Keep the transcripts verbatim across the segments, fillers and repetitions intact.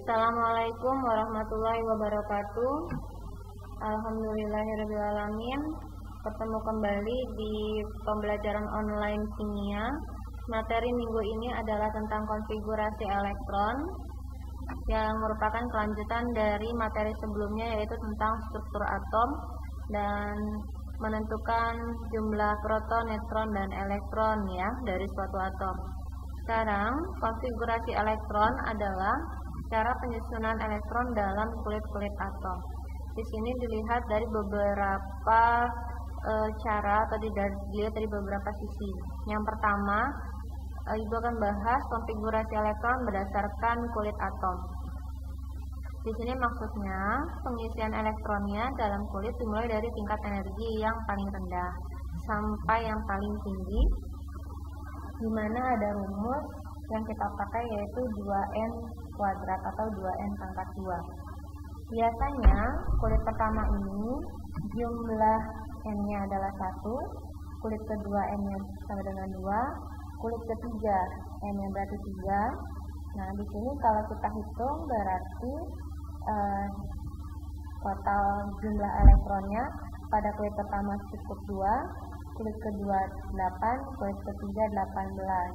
Assalamualaikum warahmatullahi wabarakatuh. Alhamdulillahirrahmanirrahim. Ketemu kembali di pembelajaran online kimia. Materi minggu ini adalah tentang konfigurasi elektron, yang merupakan kelanjutan dari materi sebelumnya, yaitu tentang struktur atom dan menentukan jumlah proton, neutron, dan elektron ya dari suatu atom. Sekarang konfigurasi elektron adalah cara penyusunan elektron dalam kulit-kulit atom. Di sini dilihat dari beberapa e, cara atau dilihat dari beberapa sisi. Yang pertama, e, Ibu akan bahas konfigurasi elektron berdasarkan kulit atom. Di sini maksudnya pengisian elektronnya dalam kulit dimulai dari tingkat energi yang paling rendah sampai yang paling tinggi, di mana ada rumus yang kita pakai yaitu dua n kuadrat atau dua n pangkat dua. Biasanya kulit pertama ini jumlah n-nya adalah satu, kulit kedua n-nya sama dengan dua, kulit ketiga n-nya berarti tiga. Nah, di sini kalau kita hitung berarti eh, total jumlah elektronnya pada kulit pertama cukup dua, kulit kedua delapan, kulit ketiga delapan belas.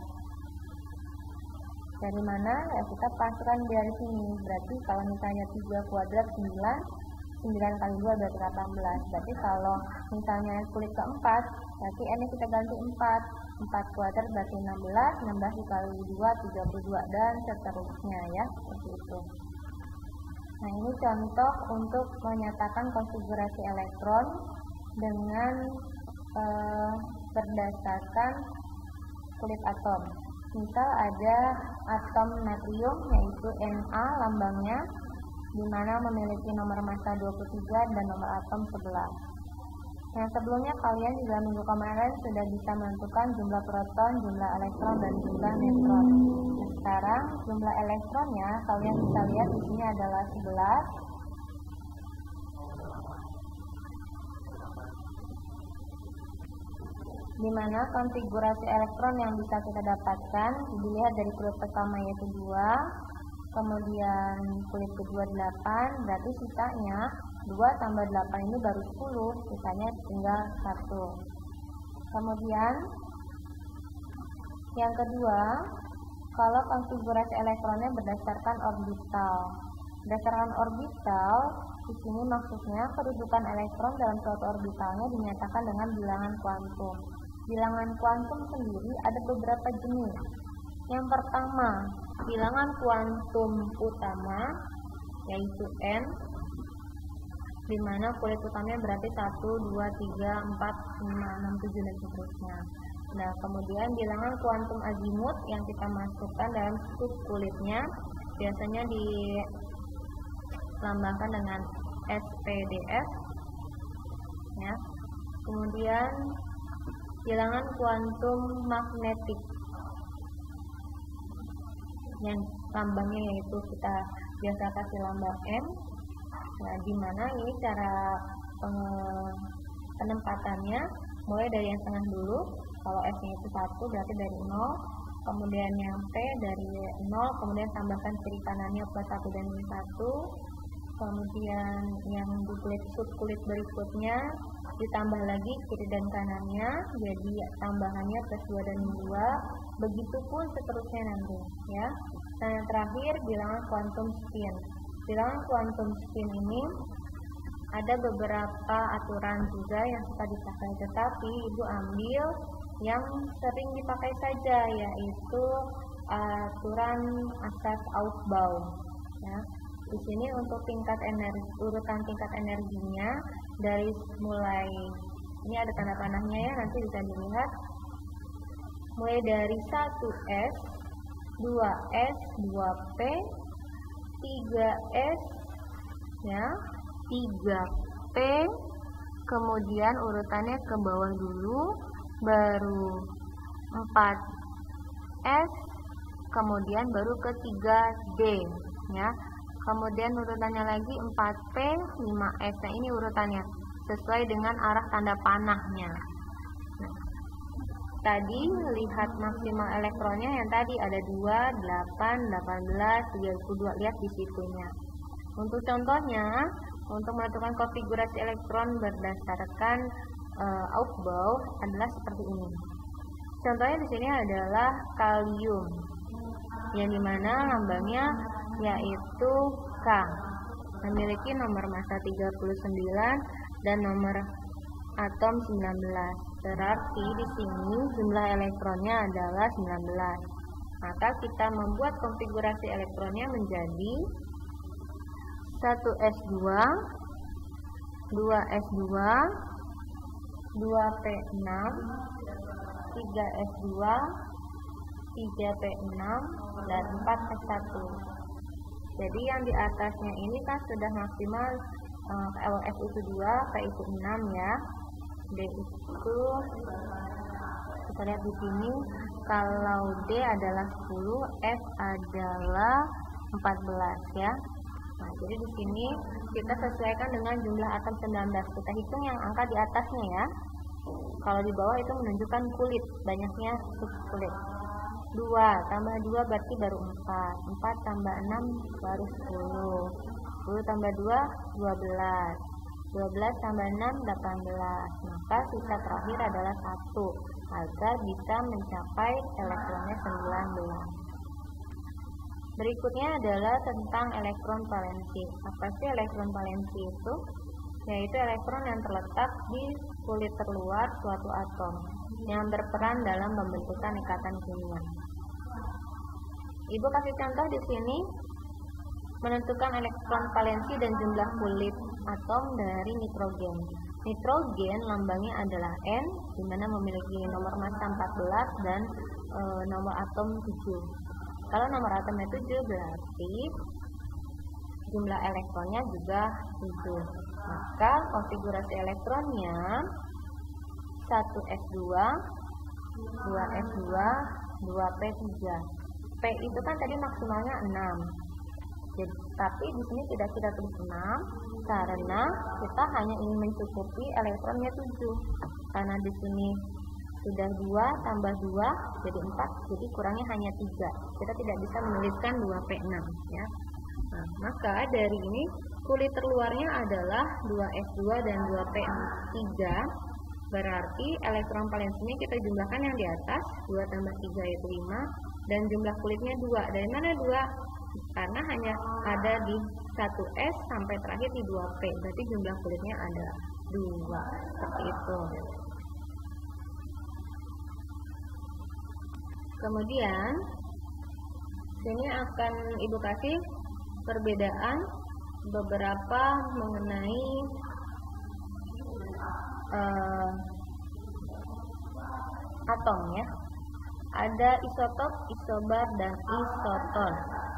Dari mana? Ya kita paskan dari sini. Berarti kalau misalnya tiga kuadrat sembilan, sembilan kali dua berarti delapan belas. Berarti kalau misalnya kulit keempat, berarti n-nya kita ganti empat. empat kuadrat berarti enam belas, enam belas dikali dua, tiga puluh dua, dan seterusnya ya, seperti itu. Nah, ini contoh untuk menyatakan konfigurasi elektron dengan eh, berdasarkan kulit atom. Misal ada atom natrium yaitu Na lambangnya, di mana memiliki nomor massa dua puluh tiga dan nomor atom sebelas. Yang sebelumnya kalian juga minggu kemarin sudah bisa menentukan jumlah proton, jumlah elektron, dan jumlah neutron. Nah, sekarang jumlah elektronnya kalian bisa lihat di sini adalah sebelas. Di mana konfigurasi elektron yang bisa kita dapatkan dilihat dari kulit pertama yaitu dua, kemudian kulit kedua delapan, berarti sisanya dua tambah delapan ini baru sepuluh, sisanya tinggal satu. Kemudian yang kedua, kalau konfigurasi elektronnya berdasarkan orbital. Berdasarkan orbital, di sini maksudnya kedudukan elektron dalam suatu orbitalnya dinyatakan dengan bilangan kuantum. Bilangan kuantum sendiri ada beberapa jenis. Yang pertama, bilangan kuantum utama yaitu n, di mana kulit utamanya berarti satu, dua, tiga, empat, lima, enam, tujuh, dan seterusnya. Nah, kemudian bilangan kuantum azimut yang kita masukkan dalam sub kulitnya biasanya dilambangkan dengan S P D F ya. Kemudian bilangan kuantum magnetik yang lambangnya yaitu kita biasa kasih lambang M. Nah, di mana ini cara penempatannya mulai dari yang tengah dulu. Kalau S-nya itu satu berarti dari nol, kemudian yang P dari nol, kemudian tambahkan kiri kanannya plus satu dan minus satu, kemudian yang di kulit sub kulit berikutnya ditambah lagi kiri dan kanannya, jadi tambahannya plus dua dan dua, begitupun seterusnya nanti ya. Nah, yang terakhir bilangan kuantum spin. Bilangan kuantum spin ini ada beberapa aturan juga yang suka dipakai, tetapi Ibu ambil yang sering dipakai saja, yaitu aturan asas Aufbau ya. Di sini untuk tingkat energi, urutan tingkat energinya dari mulai, ini ada tanda panahnya ya, nanti bisa dilihat, mulai dari satu S, dua S, dua P, tiga S ya, tiga P, kemudian urutannya ke bawah dulu, baru empat S, kemudian baru ke tiga D ya. Kemudian urutannya lagi empat P, lima S. Nah, ini urutannya sesuai dengan arah tanda panahnya. Nah, tadi lihat maksimal elektronnya yang tadi ada dua, delapan, delapan belas, tiga puluh dua, lihat di situnya. Untuk contohnya, untuk menentukan konfigurasi elektron berdasarkan uh, Aufbau adalah seperti ini. Contohnya di sini adalah kalium, yang dimana lambangnya yaitu K, memiliki nomor massa tiga puluh sembilan dan nomor atom sembilan belas. Berarti di sini jumlah elektronnya adalah sembilan belas. Maka kita membuat konfigurasi elektronnya menjadi satu S dua, dua S dua, dua P enam, tiga S dua, tiga P enam, dan empat S satu. Jadi yang di atasnya ini kan sudah maksimal uh, L F itu dua, P itu enam ya. D itu kita lihat di sini, kalau D adalah sepuluh, F adalah empat belas ya. Nah, jadi di sini kita sesuaikan dengan jumlah atom sembilan belas. Kita hitung yang angka di atasnya ya. Kalau di bawah itu menunjukkan kulit, banyaknya subkulit. dua tambah dua berarti baru empat. empat tambah enam baru sepuluh. sepuluh tambah dua, dua belas. dua belas tambah enam, delapan belas. Maka sisa terakhir adalah satu, agar bisa mencapai elektronnya sembilan belas. Berikutnya adalah tentang elektron valensi. Apa sih elektron valensi itu? Yaitu elektron yang terletak di kulit terluar suatu atom yang berperan dalam pembentukan ikatan kimia. Ibu kasih contoh di sini, menentukan elektron valensi dan jumlah kulit atom dari nitrogen. Nitrogen lambangnya adalah N, di mana memiliki nomor massa empat belas dan e, nomor atom tujuh. Kalau nomor atomnya tujuh berarti jumlah elektronnya juga tujuh. Maka konfigurasi elektronnya satu S dua, dua S dua, dua P tiga. P itu kan tadi maksimalnya enam. Jadi, tapi di sini tidak kita tulis enam karena kita hanya ingin mencukupi elektronnya tujuh. Karena di sini sudah dua tambah dua jadi empat, jadi kurangnya hanya tiga. Kita tidak bisa menuliskan dua P enam ya. Nah, maka dari ini kulit terluarnya adalah dua S dua dan dua P tiga. Berarti elektron valensinya kita jumlahkan yang di atas, dua tambah tiga yaitu lima, dan jumlah kulitnya dua. Dari mana dua? Karena hanya ada di satu S sampai terakhir di dua P, berarti jumlah kulitnya ada dua. Seperti itu. Kemudian sini akan Ibu kasih perbedaan beberapa mengenai uh, atom ya. Ada isotop, isobar, dan isoton.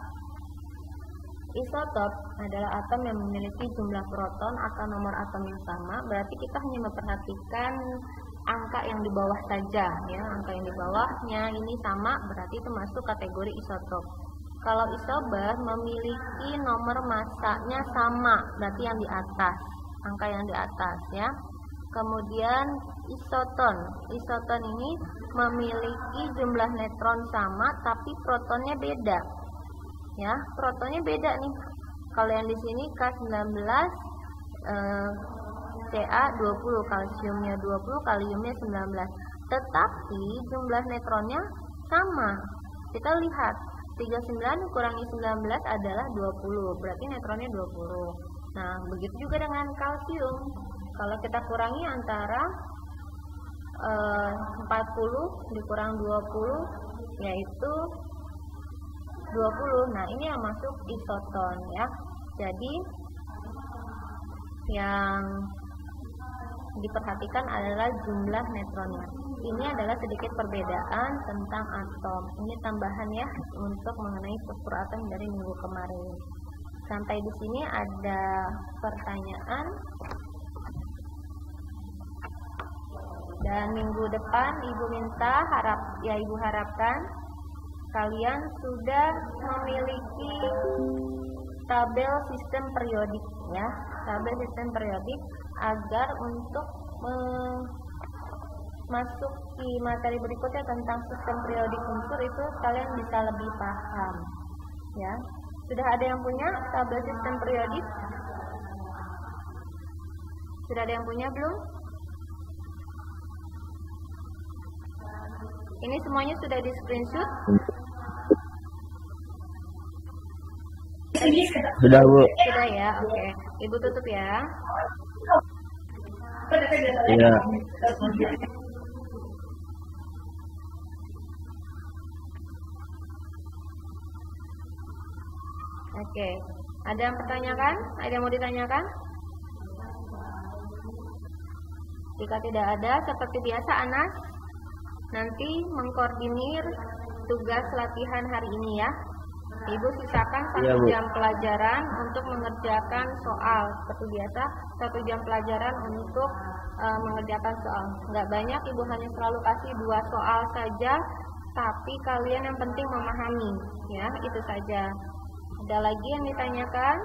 Isotop adalah atom yang memiliki jumlah proton atau nomor atom yang sama. Berarti kita hanya memperhatikan angka yang di bawah saja ya. Angka yang di bawahnya ini sama, berarti itu masuk kategori isotop. Kalau isobar memiliki nomor massanya sama, berarti yang di atas, angka yang di atas ya. Kemudian isoton. Isoton ini memiliki jumlah neutron sama tapi protonnya beda. Ya, protonnya beda nih. Kalau yang di sini K sembilan belas, eh, Ca dua puluh, kalsiumnya dua puluh, kaliumnya sembilan belas. Tetapi jumlah neutronnya sama. Kita lihat, tiga puluh sembilan kurangi sembilan belas adalah dua puluh, berarti neutronnya dua puluh. Nah, begitu juga dengan kalsium. Kalau kita kurangi antara eh, empat puluh dikurang dua puluh, yaitu dua puluh. Nah, ini yang masuk isoton ya. Jadi yang diperhatikan adalah jumlah neutronnya. Ini adalah sedikit perbedaan tentang atom. Ini tambahan ya untuk mengenai struktur atom dari minggu kemarin. Sampai di sini ada pertanyaan. Dan minggu depan Ibu minta harap ya Ibu harapkan kalian sudah memiliki tabel sistem periodik ya, tabel sistem periodik agar untuk masuk di materi berikutnya tentang sistem periodik unsur, itu kalian bisa lebih paham ya. Sudah ada yang punya tabel sistem periodik? Sudah ada yang punya belum? Ini semuanya sudah di screenshot? Sudah, Bu. Sudah ya, oke. Ibu tutup ya. Iya. Oke. Ada yang pertanyakan? Ada yang mau ditanyakan? Jika tidak ada, seperti biasa Anas nanti mengkoordinir tugas latihan hari ini ya. Ibu sisakan satu Iya, Bu. jam pelajaran untuk mengerjakan soal. Seperti biasa, satu jam pelajaran untuk uh, mengerjakan soal. Nggak banyak, Ibu hanya selalu kasih dua soal saja, tapi kalian yang penting memahami, ya, itu saja. Ada lagi yang ditanyakan?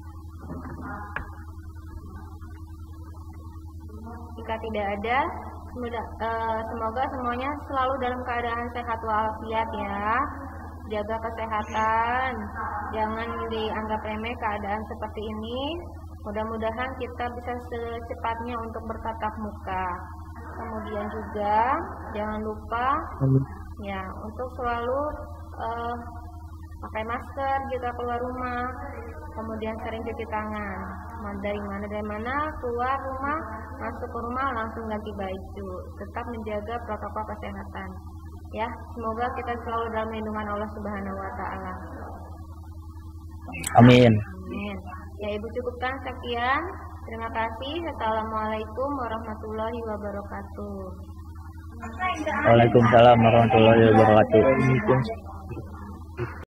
Jika tidak ada, semoga, uh, semoga semuanya selalu dalam keadaan sehat walafiat ya. Jaga kesehatan, jangan dianggap remeh keadaan seperti ini. Mudah-mudahan kita bisa secepatnya untuk bertatap muka. Kemudian juga jangan lupa ya untuk selalu uh, pakai masker jika keluar rumah. Kemudian sering cuci tangan. Dari mana dari mana keluar rumah, masuk ke rumah langsung ganti baju. Tetap menjaga protokol kesehatan. Ya, semoga kita selalu dalam lindungan Allah Subhanahu wa taala. Amin. Amin. Ya, Ibu cukupkan sekian. Terima kasih. Assalamualaikum warahmatullahi wabarakatuh. Waalaikumsalam warahmatullahi wabarakatuh.